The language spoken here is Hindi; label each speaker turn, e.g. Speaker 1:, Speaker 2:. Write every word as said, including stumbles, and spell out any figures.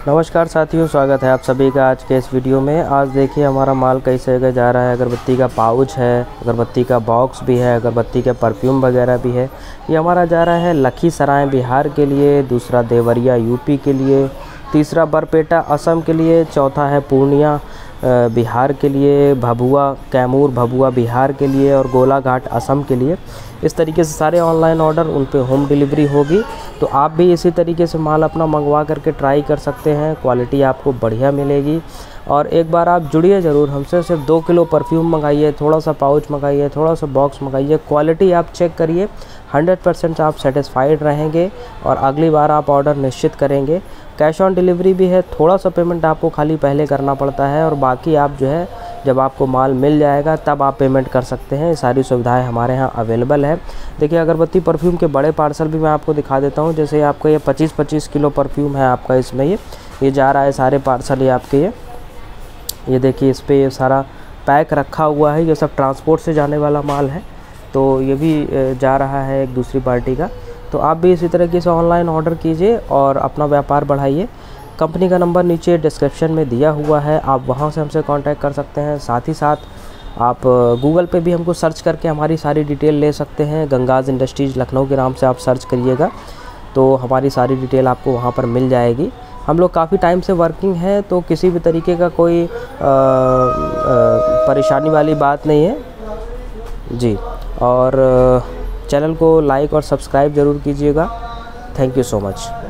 Speaker 1: नमस्कार साथियों, स्वागत है आप सभी का आज के इस वीडियो में। आज देखिए हमारा माल कैसे जगह जा रहा है। अगरबत्ती का पाउच है, अगरबत्ती का बॉक्स भी है, अगरबत्ती के परफ्यूम वगैरह भी है। ये हमारा जा रहा है लखीसराय बिहार के लिए, दूसरा देवरिया यूपी के लिए, तीसरा बरपेटा असम के लिए, चौथा है पूर्णिया बिहार के लिए, भभुआ कैमूर भभुआ बिहार के लिए और गोलाघाट असम के लिए। इस तरीके से सारे ऑनलाइन ऑर्डर उन पे होम डिलीवरी होगी। तो आप भी इसी तरीके से माल अपना मंगवा करके ट्राई कर सकते हैं, क्वालिटी आपको बढ़िया मिलेगी। और एक बार आप जुड़िए ज़रूर हमसे। सिर्फ दो किलो परफ्यूम मंगाइए, थोड़ा सा पाउच मंगाइए, थोड़ा सा बॉक्स मंगाइए, क्वालिटी आप चेक करिए, हंड्रेड परसेंट आप सेटिस्फाइड रहेंगे और अगली बार आप ऑर्डर निश्चित करेंगे। कैश ऑन डिलीवरी भी है, थोड़ा सा पेमेंट आपको खाली पहले करना पड़ता है और बाकी आप जो है जब आपको माल मिल जाएगा तब आप पेमेंट कर सकते हैं। सारी सुविधाएं हमारे यहाँ अवेलेबल है। देखिए अगरबत्ती परफ्यूम के बड़े पार्सल भी मैं आपको दिखा देता हूँ। जैसे आपका ये पच्चीस पच्चीस किलो परफ्यूम है आपका, इसमें ये ये जा रहा है सारे पार्सल ये आपके ये ये देखिए इस पर ये सारा पैक रखा हुआ है। ये सब ट्रांसपोर्ट से जाने वाला माल है, तो ये भी जा रहा है एक दूसरी पार्टी का। तो आप भी इसी तरीके से ऑनलाइन ऑर्डर कीजिए और अपना व्यापार बढ़ाइए। कंपनी का नंबर नीचे डिस्क्रिप्शन में दिया हुआ है, आप वहां से हमसे कांटेक्ट कर सकते हैं। साथ ही साथ आप गूगल पे भी हमको सर्च करके हमारी सारी डिटेल ले सकते हैं। गंगाज इंडस्ट्रीज़ लखनऊ के नाम से आप सर्च करिएगा तो हमारी सारी डिटेल आपको वहां पर मिल जाएगी। हम लोग काफ़ी टाइम से वर्किंग है, तो किसी भी तरीके का कोई आ, आ, परेशानी वाली बात नहीं है जी। और चैनल को लाइक और सब्सक्राइब ज़रूर कीजिएगा। Thank you so much.